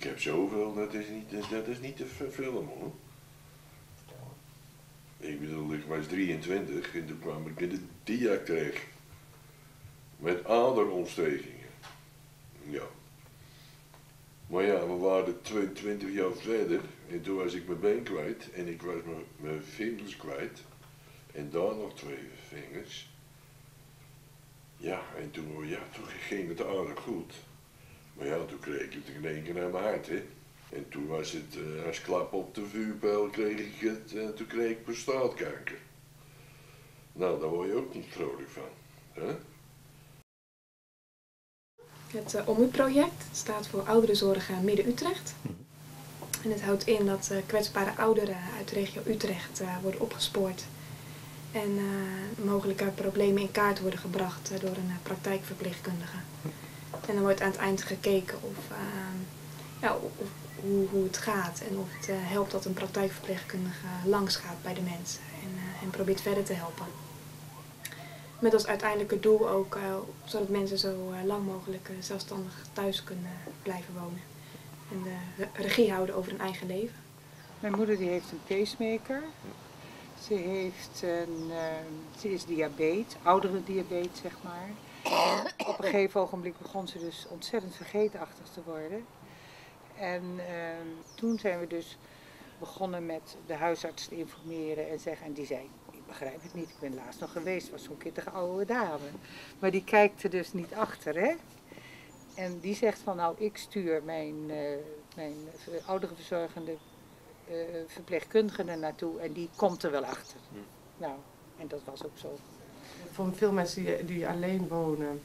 heb zoveel, dat is niet te filmen hoor. Ik bedoel, ik was 23 en toen kwam ik in de DIAC terecht. Met aderontstekingen. Ja. Maar ja, we waren 22 jaar verder en toen was ik mijn been kwijt en ik was mijn vingers kwijt. En daar nog 2 vingers. Ja, en toen ging het aardig goed. Maar ja, toen kreeg ik het in één keer naar mijn hart, hè. En toen was het, als klap op de vuurpijl kreeg ik het, en toen kreeg ik prostaatkanker. Nou, daar word je ook niet vrolijk van, hè? Het OMU-project staat voor Ouderenzorg Midden-Utrecht. En het houdt in dat kwetsbare ouderen uit de regio Utrecht worden opgespoord. En mogelijke problemen in kaart worden gebracht door een praktijkverpleegkundige. En dan wordt aan het eind gekeken hoe het gaat en of het helpt dat een praktijkverpleegkundige langs gaat bij de mensen en probeert verder te helpen. Met als uiteindelijke doel ook zodat mensen zo lang mogelijk zelfstandig thuis kunnen blijven wonen. En de regie houden over hun eigen leven. Mijn moeder die heeft een pacemaker. Ze is diabetes, oudere diabetes zeg maar. Op een gegeven ogenblik begon ze dus ontzettend vergeetachtig te worden. En toen zijn we dus begonnen met de huisarts te informeren en zeggen, en die zei, ik begrijp het niet, ik ben laatst nog geweest, was zo'n kittige oude dame. Maar die kijkt er dus niet achter, hè. En die zegt van, nou, ik stuur mijn ouderenverzorgende verpleegkundige er naartoe en die komt er wel achter. Nou, en dat was ook zo. Voor veel mensen die alleen wonen,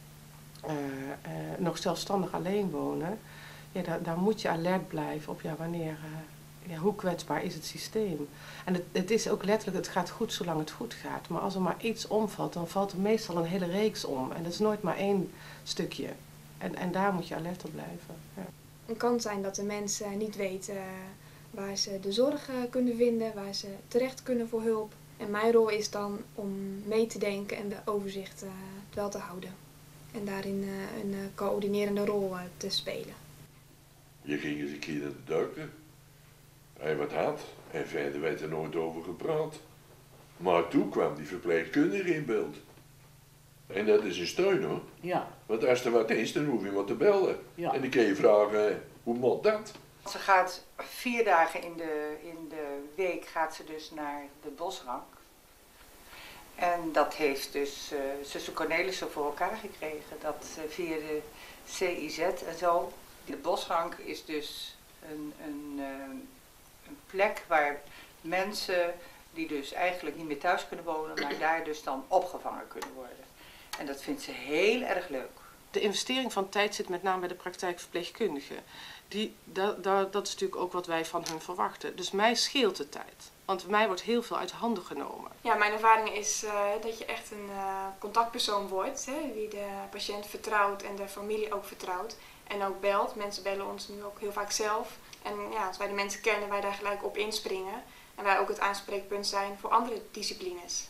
nog zelfstandig alleen wonen, ja, daar moet je alert blijven op hoe kwetsbaar is het systeem. En het is ook letterlijk, het gaat goed zolang het goed gaat. Maar als er maar iets omvalt, dan valt er meestal een hele reeks om. En dat is nooit maar één stukje. En daar moet je alert op blijven. Ja. Het kan zijn dat de mensen niet weten waar ze de zorg kunnen vinden, waar ze terecht kunnen voor hulp. En mijn rol is dan om mee te denken en de overzicht wel te houden. En daarin een coördinerende rol te spelen. Je ging eens een keer naar de dokter. Hij wat had en verder werd er nooit over gepraat. Maar toen kwam die verpleegkundige in beeld. En dat is een steun hoor. Ja. Want als er wat is, dan hoef je wat te bellen. Ja. En dan kun je vragen, hoe moet dat? Ze gaat 4 dagen in de week gaat ze dus naar de bosrank. En dat heeft dus zuster Cornelissen voor elkaar gekregen. Dat via de CIZ en zo. De bosrank is dus een plek waar mensen die dus eigenlijk niet meer thuis kunnen wonen, maar daar dus dan opgevangen kunnen worden. En dat vindt ze heel erg leuk. De investering van tijd zit met name bij de praktijkverpleegkundige. Dat is natuurlijk ook wat wij van hun verwachten. Dus mij scheelt de tijd. Want mij wordt heel veel uit handen genomen. Ja, mijn ervaring is dat je echt een contactpersoon wordt, wie de patiënt vertrouwt en de familie ook vertrouwt. En ook belt. Mensen bellen ons nu ook heel vaak zelf. En ja, als wij de mensen kennen, wij daar gelijk op inspringen. En wij ook het aanspreekpunt zijn voor andere disciplines.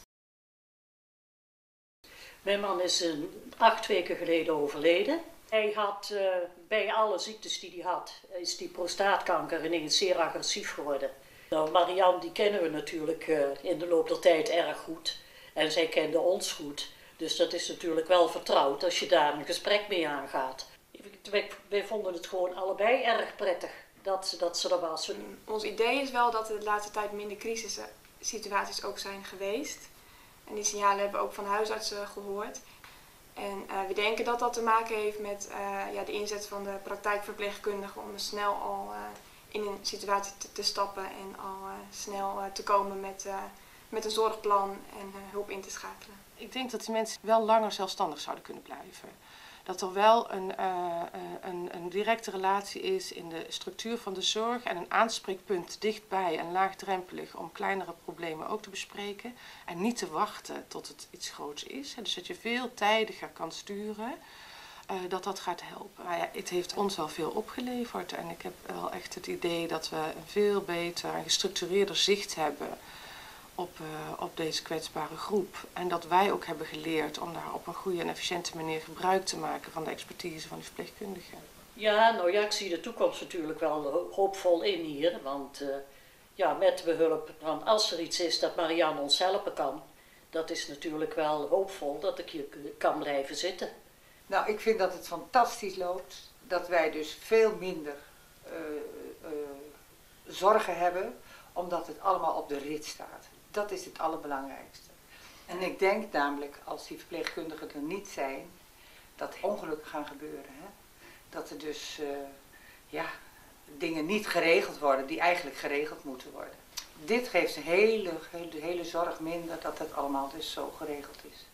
Mijn man is 8 weken geleden overleden. Hij had bij alle ziektes die hij had, is die prostaatkanker ineens zeer agressief geworden. Nou, Marianne die kennen we natuurlijk in de loop der tijd erg goed. En zij kende ons goed. Dus dat is natuurlijk wel vertrouwd als je daar een gesprek mee aangaat. Wij vonden het gewoon allebei erg prettig dat ze er was. Ons idee is wel dat er de laatste tijd minder crisissituaties ook zijn geweest. En die signalen hebben we ook van huisartsen gehoord. En we denken dat dat te maken heeft met de inzet van de praktijkverpleegkundige om snel al in een situatie te stappen en al snel te komen met een zorgplan en hulp in te schakelen. Ik denk dat die mensen wel langer zelfstandig zouden kunnen blijven. Dat er wel een directe relatie is in de structuur van de zorg en een aanspreekpunt dichtbij en laagdrempelig om kleinere problemen ook te bespreken. En niet te wachten tot het iets groots is. Dus dat je veel tijdiger kan sturen, dat gaat helpen. Maar ja, het heeft ons wel veel opgeleverd en ik heb wel echt het idee dat we een veel beter en gestructureerder zicht hebben op deze kwetsbare groep. En dat wij ook hebben geleerd om daar op een goede en efficiënte manier gebruik te maken van de expertise van de verpleegkundigen. Ja, nou ja, ik zie de toekomst natuurlijk wel hoopvol in hier. Want ja, met behulp van als er iets is dat Marianne ons helpen kan, dat is natuurlijk wel hoopvol dat ik hier kan blijven zitten. Nou, ik vind dat het fantastisch loopt. Dat wij dus veel minder zorgen hebben, omdat het allemaal op de rit staat. Dat is het allerbelangrijkste. En ik denk namelijk, als die verpleegkundigen er niet zijn, dat ongelukken gaan gebeuren. Hè? Dat er dus dingen niet geregeld worden die eigenlijk geregeld moeten worden. Dit geeft de hele zorg minder dat het allemaal dus zo geregeld is.